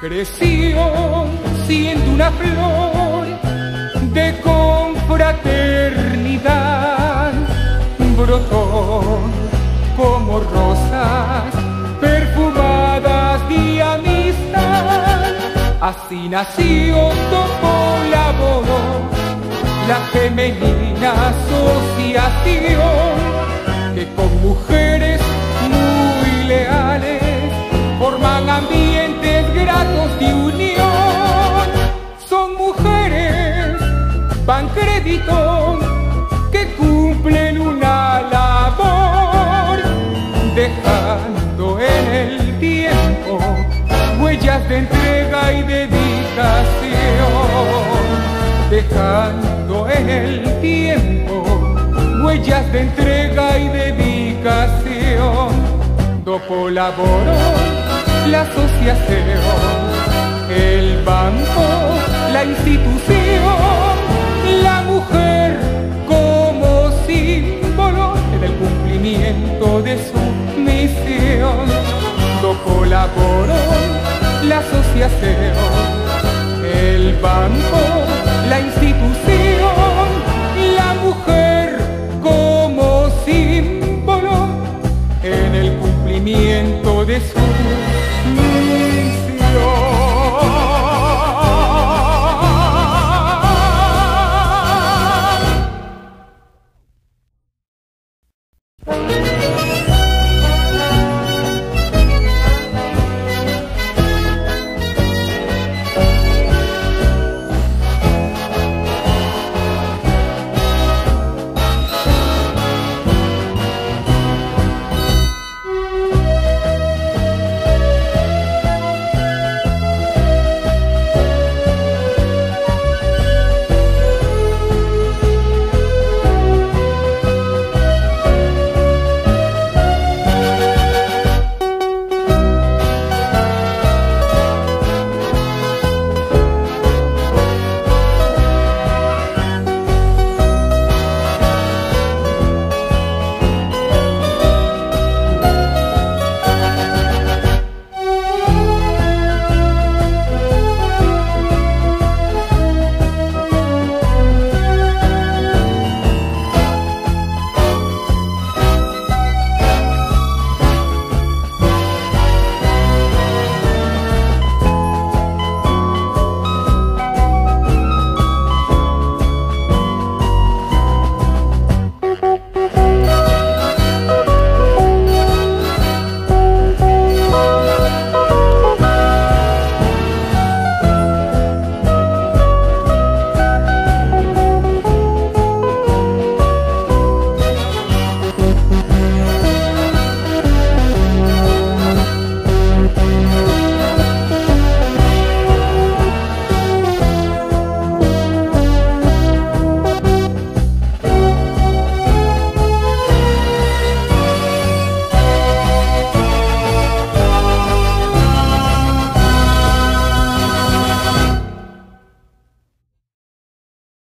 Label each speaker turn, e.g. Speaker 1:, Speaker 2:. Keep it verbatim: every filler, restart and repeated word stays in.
Speaker 1: creció siendo una flor de confraternidad, brotó como rosas perfumadas de amistad. Así nació Topolaboro, la femenina asociación que con mujeres muy leales forman ambientes gratos de unión. Son mujeres, Bancrédito, que cumplen una labor, dejando en el tiempo huellas de entrega y dedicación, dejando en el tiempo huellas de entrega y dedicación. Topolaboro, la asociación, el banco, la institución, la mujer como símbolo en el cumplimiento de su misión. Topolaboro, la asociación, el banco, la institución, la mujer como símbolo en el cumplimiento de su misión.